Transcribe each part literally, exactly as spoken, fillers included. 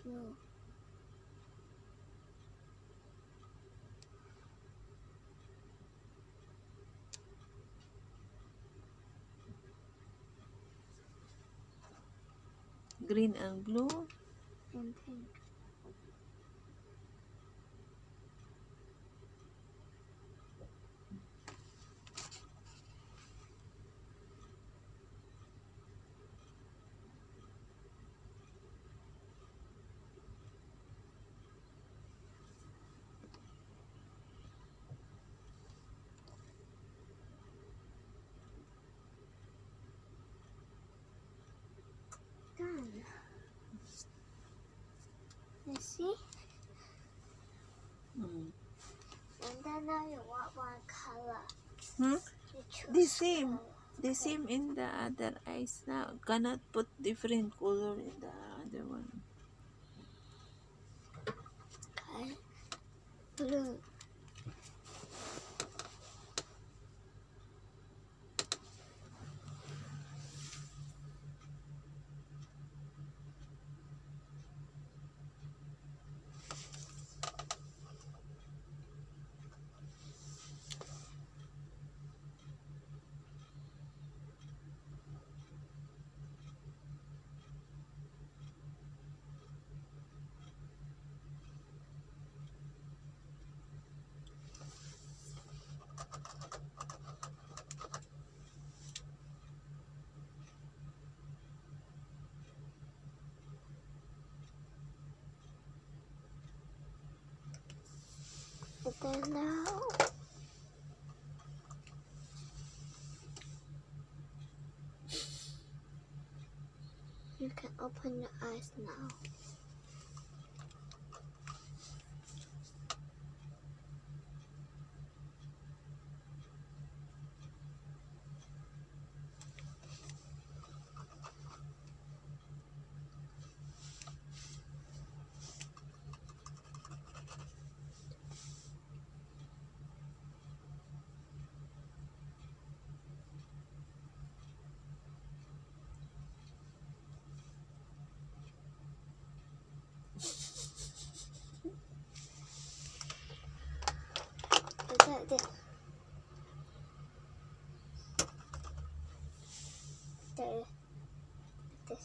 No. Green and blue. And pink. Done. You see? Mm. And then now you want one color. Hmm? You choose The same. color. The Okay. same in the other eyes now. Cannot put different color in the other one. Okay. Blue. And then now you can open your eyes now. There, there. There. This.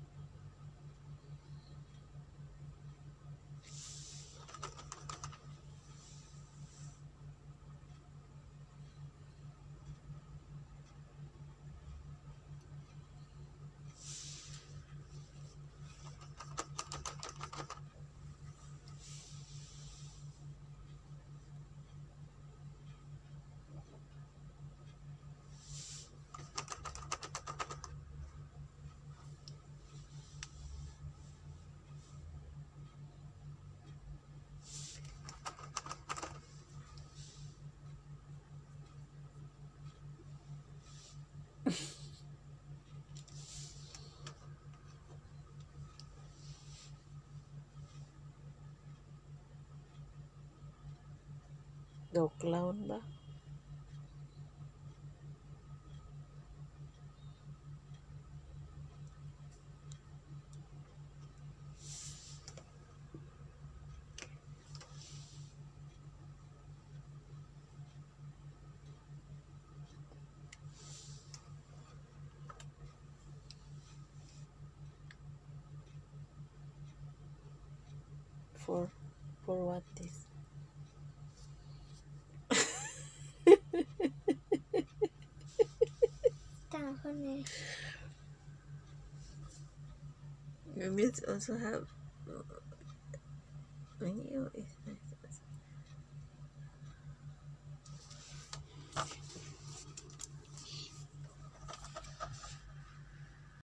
Dog clown ba? For for what this? Down finish. Maybe it's also have. Uh,